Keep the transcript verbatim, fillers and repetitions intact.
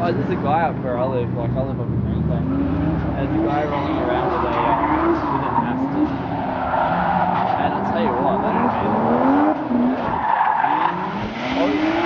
oh, there's a guy up where I live, like I live up in Greenbank. There's a guy rolling around with a um, with an Aston. And I'll tell you what, that is amazing. Oh,